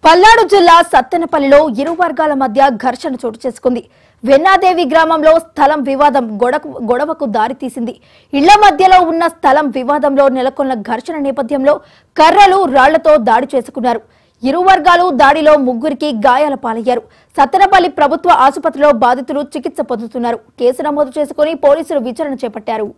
పల్నాడు జిల్లా సత్తెనపల్లిలో ఇరు వర్గాల మధ్య ఘర్షణ చోటు చేసుకుంది. వెన్నాదేవి గ్రామంలో స్థలం వివాదం గొడవకు దారితీసింది. ఇళ్ల మధ్యలో ఉన్న స్థలం వివాదంలో నెలకొన్న ఘర్షణ నేపథ్యంలో కర్రలు రాళ్లతో దాడి చేసుకున్నారు. ఇరు వర్గాలు దాడిలో ముగ్గురికి గాయాల పాలయ్యారు. సత్తెనపల్లి ప్రభుత్వ ఆసుపత్రిలో బాధితులు చికిత్స పొందుతున్నారు. కేసు నమోదు చేసుకుని పోలీసులు విచారణ చేపట్టారు.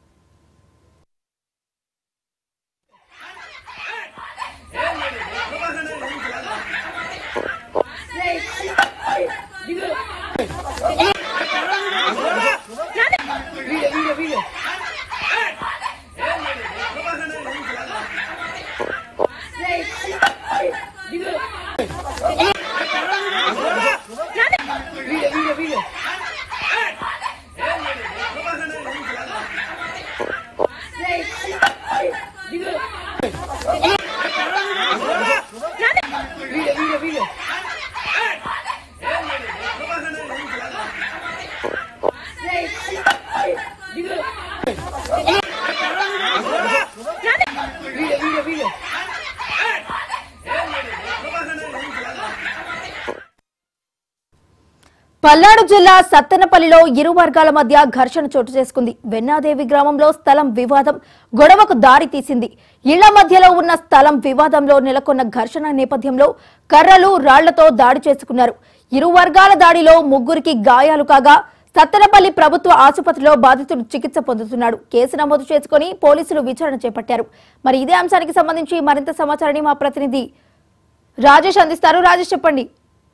పల్నాడు జిల్లా సత్తెనపల్లిలో ఇరు వర్గాల మధ్య ఘర్షణ చోటు చేసుకుంది. వెన్నాదేవి గ్రామంలో స్థలం వివాదం గొడవకు దారి తీసింది. ఇళ్ల మధ్యలో ఉన్న స్థలం వివాదంలో నెలకొన్న ఘర్షణ నేపథ్యంలో కర్రలు రాళ్లతో దాడి చేసుకున్నారు. ఇరు వర్గాల దాడిలో ముగ్గురికి గాయాలు కాగా సత్తెనపల్లి ప్రభుత్వ ఆసుపత్రిలో బాధితుడు చికిత్స పొందుతున్నాడు. కేసు నమోదు చేసుకుని పోలీసులు విచారణ చేపట్టారు. మరి ఇదే అంశానికి సంబంధించి మరింత సమాచారాన్ని మా ప్రతినిధి రాజేష్ అందిస్తారు. రాజేష్, చెప్పండి.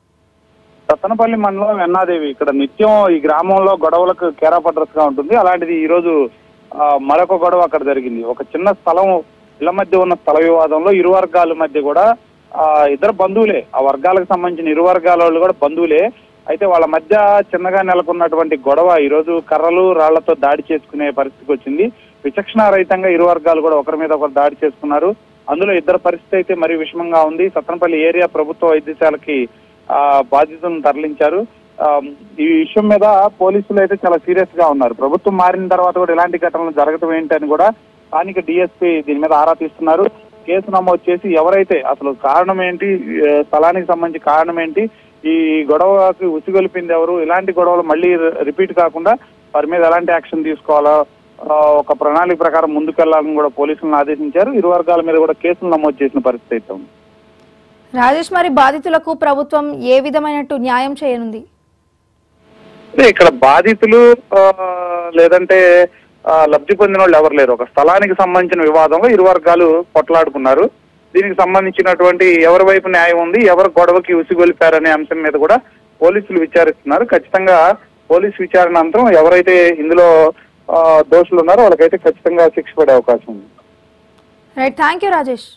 సత్తెనపల్లి మండలం వెన్నాదేవి ఇక్కడ నిత్యం ఈ గ్రామంలో గొడవలకు కేరాఫ్ అడ్రస్ గా ఉంటుంది. అలాంటిది ఈ రోజు మరొక గొడవ అక్కడ జరిగింది. ఒక చిన్న స్థలం ఇళ్ల మధ్య ఉన్న స్థల వివాదంలో ఇరు వర్గాల మధ్య కూడా ఇద్దరు బంధువులే, ఆ వర్గాలకు సంబంధించిన ఇరు వర్గాల వాళ్ళు కూడా బంధువులే. అయితే వాళ్ళ మధ్య చిన్నగా నెలకొన్నటువంటి గొడవ ఈ రోజు కర్రలు రాళ్లతో దాడి చేసుకునే పరిస్థితికి వచ్చింది. విచక్షణారహితంగా ఇరు వర్గాలు కూడా ఒకరి మీద ఒకరు దాడి చేసుకున్నారు. అందులో ఇద్దరు పరిస్థితి అయితే మరీ విషమంగా ఉంది. సత్తెనపల్లి ఏరియా ప్రభుత్వ వైద్యశాలకి బాధితులను తరలించారు. ఈ విషయం మీద పోలీసులు అయితే చాలా సీరియస్ గా ఉన్నారు. ప్రభుత్వం మారిన తర్వాత కూడా ఇలాంటి ఘటనలు జరగటం ఏంటని కూడా స్థానిక డిఎస్పీ దీని మీద ఆరా తీస్తున్నారు. కేసు నమోదు చేసి ఎవరైతే అసలు కారణం ఏంటి, స్థలానికి సంబంధించి కారణం ఏంటి, ఈ గొడవకి ఉసిగొలిపింది ఎవరు, ఇలాంటి గొడవలు మళ్ళీ రిపీట్ కాకుండా వారి మీద ఎలాంటి యాక్షన్ తీసుకోవాలో ఒక ప్రణాళిక ప్రకారం ముందుకెళ్లాలని కూడా పోలీసులను ఆదేశించారు. ఇరు వర్గాల మీద కూడా కేసులు నమోదు చేసిన పరిస్థితి అయితే ఉంది. రాజేష్, మరి బాధితులకు ప్రభుత్వం ఏ విధమైనట్టు న్యాయం చేయనుంది? ఇక్కడ బాధితులు లేదంటే లబ్ధి పొందిన వాళ్ళు ఎవరు లేరు. ఒక స్థలానికి సంబంధించిన వివాదంలో ఇరు వర్గాలు కొట్లాడుకున్నారు. దీనికి సంబంధించినటువంటి ఎవరి వైపు న్యాయం ఉంది, ఎవరు గొడవకి ఉసిగొలిపారనే అంశం మీద కూడా పోలీసులు విచారిస్తున్నారు. ఖచ్చితంగా పోలీసు విచారణ అనంతరం ఎవరైతే ఇందులో దోషులు ఉన్నారో వాళ్ళకైతే ఖచ్చితంగా శిక్ష పడే అవకాశం ఉంది. Right, thank you Rajesh.